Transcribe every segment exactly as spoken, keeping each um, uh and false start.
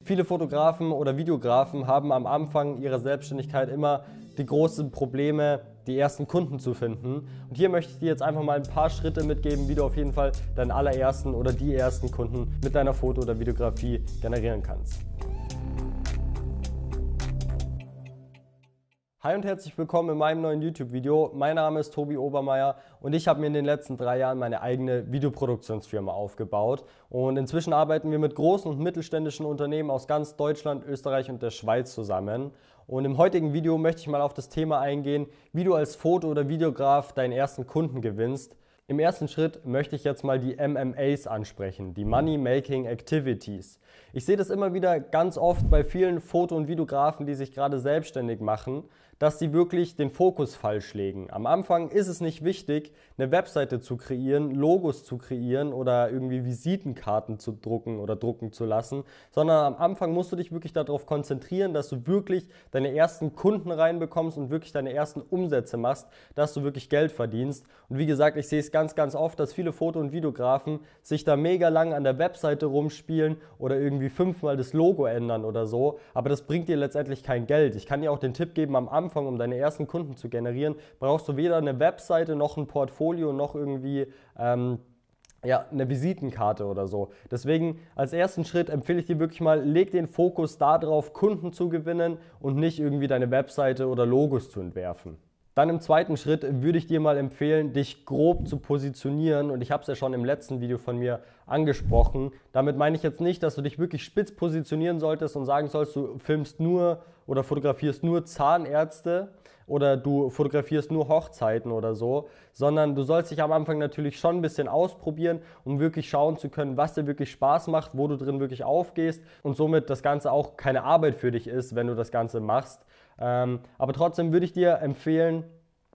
Viele Fotografen oder Videografen haben am Anfang ihrer Selbstständigkeit immer die großen Probleme, die ersten Kunden zu finden. Und hier möchte ich dir jetzt einfach mal ein paar Schritte mitgeben, wie du auf jeden Fall deinen allerersten oder die ersten Kunden mit deiner Foto- oder Videografie generieren kannst. Hi und herzlich willkommen in meinem neuen YouTube-Video. Mein Name ist Tobi Obermeier und ich habe mir in den letzten drei Jahren meine eigene Videoproduktionsfirma aufgebaut. Und inzwischen arbeiten wir mit großen und mittelständischen Unternehmen aus ganz Deutschland, Österreich und der Schweiz zusammen. Und im heutigen Video möchte ich mal auf das Thema eingehen, wie du als Foto- oder Videograf deinen ersten Kunden gewinnst. Im ersten Schritt möchte ich jetzt mal die M M As ansprechen, die Money Making Activities. Ich sehe das immer wieder ganz oft bei vielen Foto- und Videografen, die sich gerade selbstständig machen, dass sie wirklich den Fokus falsch legen. Am Anfang ist es nicht wichtig, eine Webseite zu kreieren, Logos zu kreieren oder irgendwie Visitenkarten zu drucken oder drucken zu lassen, sondern am Anfang musst du dich wirklich darauf konzentrieren, dass du wirklich deine ersten Kunden reinbekommst und wirklich deine ersten Umsätze machst, dass du wirklich Geld verdienst. Und wie gesagt, ich sehe es ganz, ganz oft, dass viele Foto- und Videografen sich da mega lang an der Webseite rumspielen oder irgendwie fünfmal das Logo ändern oder so, aber das bringt dir letztendlich kein Geld. Ich kann dir auch den Tipp geben, am Anfang, um deine ersten Kunden zu generieren, brauchst du weder eine Webseite noch ein Portfolio noch irgendwie ähm, ja, eine Visitenkarte oder so. Deswegen als ersten Schritt empfehle ich dir wirklich mal, leg den Fokus darauf, Kunden zu gewinnen und nicht irgendwie deine Webseite oder Logos zu entwerfen. Dann im zweiten Schritt würde ich dir mal empfehlen, dich grob zu positionieren, und ich habe es ja schon im letzten Video von mir angesprochen. Damit meine ich jetzt nicht, dass du dich wirklich spitz positionieren solltest und sagen sollst, du filmst nur oder fotografierst nur Zahnärzte oder du fotografierst nur Hochzeiten oder so, sondern du sollst dich am Anfang natürlich schon ein bisschen ausprobieren, um wirklich schauen zu können, was dir wirklich Spaß macht, wo du drin wirklich aufgehst und somit das Ganze auch keine Arbeit für dich ist, wenn du das Ganze machst. Ähm, aber trotzdem würde ich dir empfehlen,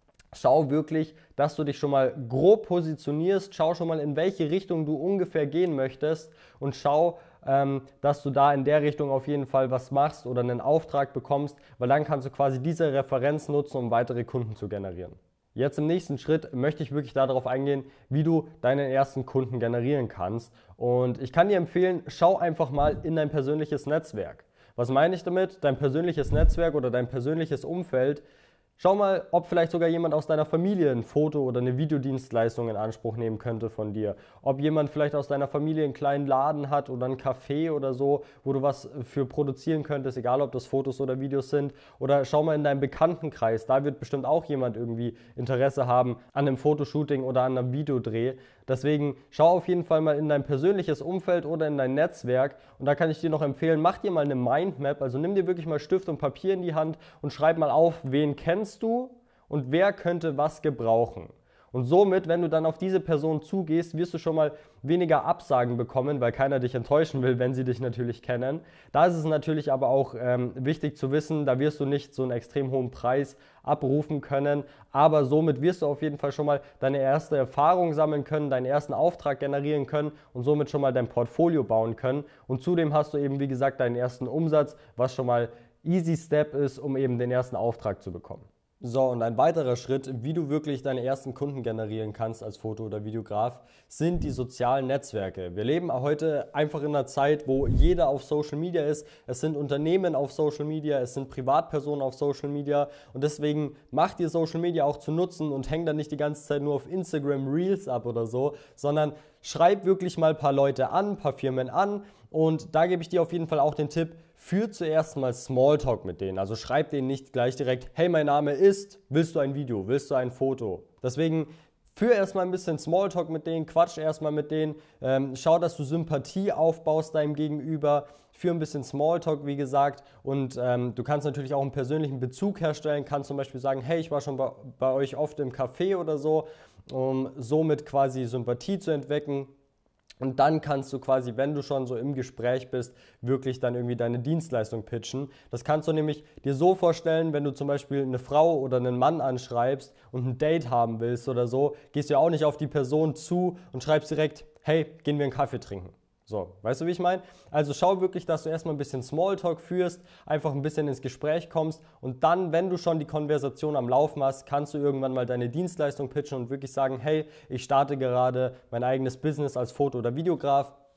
schau wirklich, dass du dich schon mal grob positionierst, schau schon mal, in welche Richtung du ungefähr gehen möchtest und schau, ähm, dass du da in der Richtung auf jeden Fall was machst oder einen Auftrag bekommst, weil dann kannst du quasi diese Referenz nutzen, um weitere Kunden zu generieren. Jetzt im nächsten Schritt möchte ich wirklich darauf eingehen, wie du deinen ersten Kunden generieren kannst. Und ich kann dir empfehlen, schau einfach mal in dein persönliches Netzwerk. Was meine ich damit? Dein persönliches Netzwerk oder dein persönliches Umfeld. Schau mal, ob vielleicht sogar jemand aus deiner Familie ein Foto oder eine Videodienstleistung in Anspruch nehmen könnte von dir. Ob jemand vielleicht aus deiner Familie einen kleinen Laden hat oder ein Café oder so, wo du was für produzieren könntest, egal ob das Fotos oder Videos sind. Oder schau mal in deinem Bekanntenkreis, da wird bestimmt auch jemand irgendwie Interesse haben an einem Fotoshooting oder an einem Videodreh. Deswegen schau auf jeden Fall mal in dein persönliches Umfeld oder in dein Netzwerk, und da kann ich dir noch empfehlen, mach dir mal eine Mindmap, also nimm dir wirklich mal Stift und Papier in die Hand und schreib mal auf, wen kennst du und wer könnte was gebrauchen. Und somit, wenn du dann auf diese Person zugehst, wirst du schon mal weniger Absagen bekommen, weil keiner dich enttäuschen will, wenn sie dich natürlich kennen. Da ist es natürlich aber auch ähm, wichtig zu wissen, da wirst du nicht so einen extrem hohen Preis abrufen können, aber somit wirst du auf jeden Fall schon mal deine erste Erfahrung sammeln können, deinen ersten Auftrag generieren können und somit schon mal dein Portfolio bauen können. Und zudem hast du eben, wie gesagt, deinen ersten Umsatz, was schon mal easy Step ist, um eben den ersten Auftrag zu bekommen. So, und ein weiterer Schritt, wie du wirklich deine ersten Kunden generieren kannst als Foto- oder Videograf, sind die sozialen Netzwerke. Wir leben heute einfach in einer Zeit, wo jeder auf Social Media ist. Es sind Unternehmen auf Social Media, es sind Privatpersonen auf Social Media, und deswegen mach dir Social Media auch zu nutzen und häng dann nicht die ganze Zeit nur auf Instagram Reels ab oder so, sondern schreib wirklich mal ein paar Leute an, ein paar Firmen an, und da gebe ich dir auf jeden Fall auch den Tipp, führ zuerst mal Smalltalk mit denen. Also schreib denen nicht gleich direkt, hey, mein Name ist, willst du ein Video, willst du ein Foto? Deswegen führ erstmal ein bisschen Smalltalk mit denen, quatsch erstmal mit denen, ähm, schau, dass du Sympathie aufbaust deinem Gegenüber, führ ein bisschen Smalltalk, wie gesagt, und ähm, du kannst natürlich auch einen persönlichen Bezug herstellen, kannst zum Beispiel sagen, hey, ich war schon bei, bei euch oft im Café oder so, um somit quasi Sympathie zu entwecken. Und dann kannst du quasi, wenn du schon so im Gespräch bist, wirklich dann irgendwie deine Dienstleistung pitchen. Das kannst du nämlich dir so vorstellen, wenn du zum Beispiel eine Frau oder einen Mann anschreibst und ein Date haben willst oder so, gehst du ja auch nicht auf die Person zu und schreibst direkt, hey, gehen wir einen Kaffee trinken. So, weißt du, wie ich meine? Also schau wirklich, dass du erstmal ein bisschen Smalltalk führst, einfach ein bisschen ins Gespräch kommst, und dann, wenn du schon die Konversation am Laufen hast, kannst du irgendwann mal deine Dienstleistung pitchen und wirklich sagen, hey, ich starte gerade mein eigenes Business als Foto- oder Videograf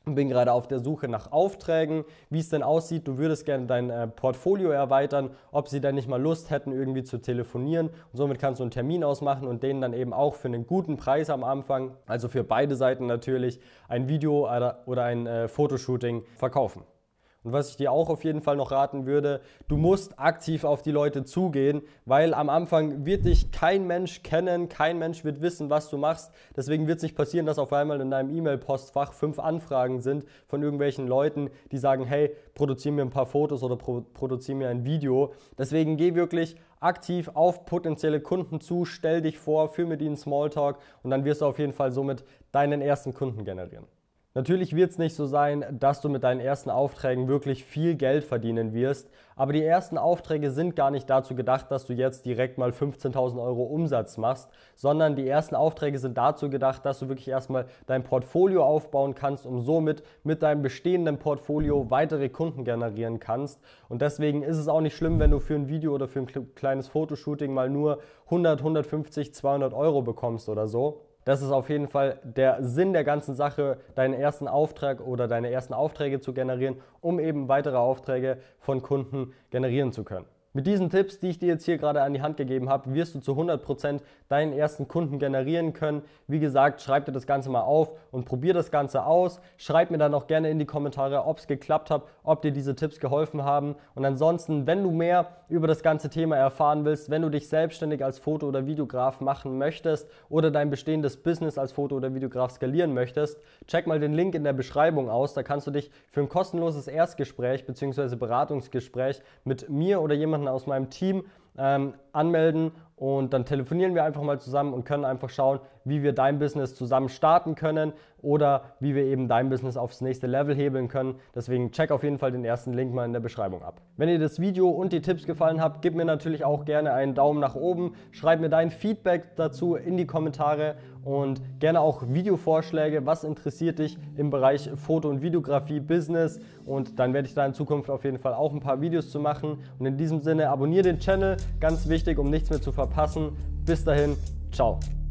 und bin gerade auf der Suche nach Aufträgen, wie es denn aussieht. Du würdest gerne dein äh, Portfolio erweitern, ob sie dann nicht mal Lust hätten, irgendwie zu telefonieren. Und somit kannst du einen Termin ausmachen und denen dann eben auch für einen guten Preis am Anfang, also für beide Seiten natürlich, ein Video oder ein äh, Fotoshooting verkaufen. Und was ich dir auch auf jeden Fall noch raten würde, du musst aktiv auf die Leute zugehen, weil am Anfang wird dich kein Mensch kennen, kein Mensch wird wissen, was du machst. Deswegen wird es nicht passieren, dass auf einmal in deinem E-Mail-Postfach fünf Anfragen sind von irgendwelchen Leuten, die sagen, hey, produziere mir ein paar Fotos oder pro produziere mir ein Video. Deswegen geh wirklich aktiv auf potenzielle Kunden zu, stell dich vor, führ mit ihnen Smalltalk und dann wirst du auf jeden Fall somit deinen ersten Kunden generieren. Natürlich wird es nicht so sein, dass du mit deinen ersten Aufträgen wirklich viel Geld verdienen wirst, aber die ersten Aufträge sind gar nicht dazu gedacht, dass du jetzt direkt mal fünfzehntausend Euro Umsatz machst, sondern die ersten Aufträge sind dazu gedacht, dass du wirklich erstmal dein Portfolio aufbauen kannst, um somit mit deinem bestehenden Portfolio weitere Kunden generieren kannst. Und deswegen ist es auch nicht schlimm, wenn du für ein Video oder für ein kleines Fotoshooting mal nur hundert, hundertfünfzig, zweihundert Euro bekommst oder so. Das ist auf jeden Fall der Sinn der ganzen Sache, deinen ersten Auftrag oder deine ersten Aufträge zu generieren, um eben weitere Aufträge von Kunden generieren zu können. Mit diesen Tipps, die ich dir jetzt hier gerade an die Hand gegeben habe, wirst du zu hundert Prozent deinen ersten Kunden generieren können. Wie gesagt, schreib dir das Ganze mal auf und probier das Ganze aus. Schreib mir dann auch gerne in die Kommentare, ob es geklappt hat, ob dir diese Tipps geholfen haben. Und ansonsten, wenn du mehr über das ganze Thema erfahren willst, wenn du dich selbstständig als Foto- oder Videograf machen möchtest oder dein bestehendes Business als Foto- oder Videograf skalieren möchtest, check mal den Link in der Beschreibung aus. Da kannst du dich für ein kostenloses Erstgespräch bzw. Beratungsgespräch mit mir oder jemandem aus meinem Team ähm, anmelden und dann telefonieren wir einfach mal zusammen und können einfach schauen, wie wir dein Business zusammen starten können oder wie wir eben dein Business aufs nächste Level hebeln können. Deswegen check auf jeden Fall den ersten Link mal in der Beschreibung ab. Wenn dir das Video und die Tipps gefallen haben, gib mir natürlich auch gerne einen Daumen nach oben, schreib mir dein Feedback dazu in die Kommentare und gerne auch Videovorschläge, was interessiert dich im Bereich Foto- und Videografie, Business, und dann werde ich da in Zukunft auf jeden Fall auch ein paar Videos zu machen. Und in diesem Sinne, abonniere den Channel, ganz wichtig, um nichts mehr zu verpassen. Bis dahin, ciao.